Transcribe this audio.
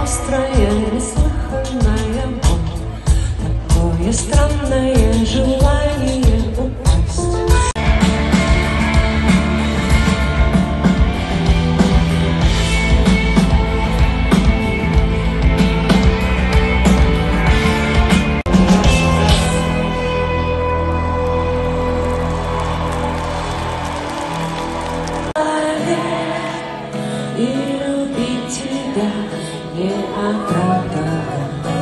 острая, неслыханная боль, такое странное желание упасть. И любить тебя не оправдано.